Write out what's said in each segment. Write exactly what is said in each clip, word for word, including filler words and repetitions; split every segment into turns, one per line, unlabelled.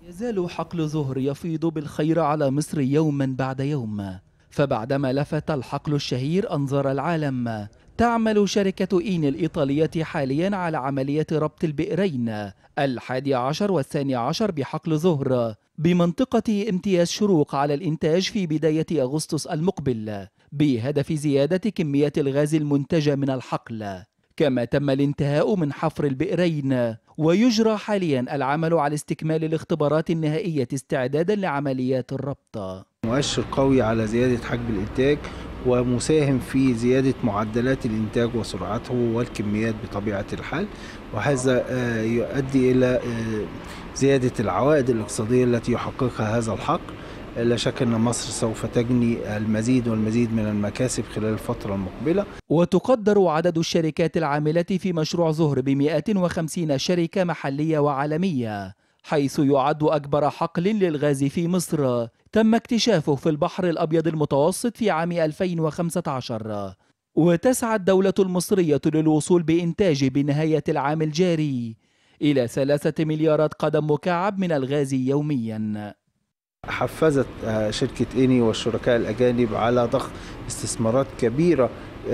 يزال حقل زهر يفيض بالخير على مصر يوما بعد يوم، فبعدما لفت الحقل الشهير أنظار العالم، تعمل شركة إين الإيطالية حاليا على عملية ربط البئرين الحادي عشر والثاني عشر بحقل زهر بمنطقة امتياز شروق على الإنتاج في بداية أغسطس المقبل، بهدف زيادة كمية الغاز المنتجة من الحقل. كما تم الانتهاء من حفر البئرين، ويجرى حاليا العمل على استكمال الاختبارات النهائية استعدادا لعمليات الربط.
مؤشر قوي على زيادة حجم الإنتاج ومساهم في زيادة معدلات الإنتاج وسرعته والكميات بطبيعة الحال، وهذا يؤدي إلى زيادة العوائد الاقتصادية التي يحققها هذا الحقل. لا شك أن مصر سوف تجني المزيد والمزيد من المكاسب خلال الفترة المقبلة.
وتقدر عدد الشركات العاملة في مشروع زهر بمئة وخمسين شركة محلية وعالمية، حيث يعد أكبر حقل للغاز في مصر تم اكتشافه في البحر الأبيض المتوسط في عام ألفين وخمسة عشر. وتسعى الدولة المصرية للوصول بإنتاجه بنهاية العام الجاري إلى ثلاثة مليارات قدم مكعب من الغاز يومياً.
حفزت شركة إيني والشركاء الأجانب على ضخ استثمارات كبيرة،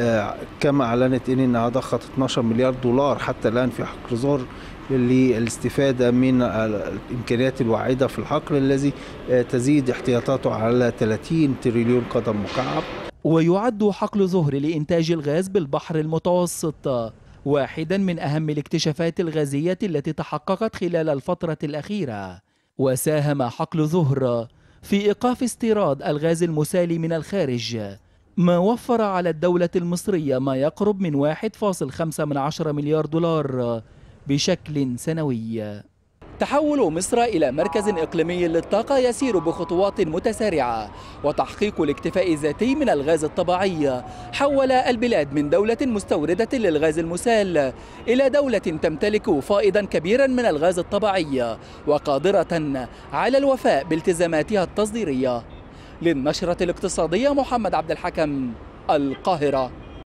كما أعلنت إيني أنها ضخت اثني عشر مليار دولار حتى الآن في حقل زهر للاستفادة من الإمكانيات الواعدة في الحقل الذي تزيد احتياطاته على ثلاثين تريليون قدم مكعب.
ويعد حقل زهر لإنتاج الغاز بالبحر المتوسط واحدا من أهم الاكتشافات الغازية التي تحققت خلال الفترة الأخيرة، وساهم حقل زهر في إيقاف استيراد الغاز المسال من الخارج، ما وفر على الدولة المصرية ما يقرب من واحد فاصلة خمسة مليار دولار بشكل سنوي. تحول مصر إلى مركز إقليمي للطاقة يسير بخطوات متسارعة، وتحقيق الاكتفاء الذاتي من الغاز الطبيعي حول البلاد من دولة مستوردة للغاز المسال إلى دولة تمتلك فائضا كبيرا من الغاز الطبيعي وقادرة على الوفاء بالتزاماتها التصديرية. للنشرة الاقتصادية محمد عبد الحكم، القاهرة.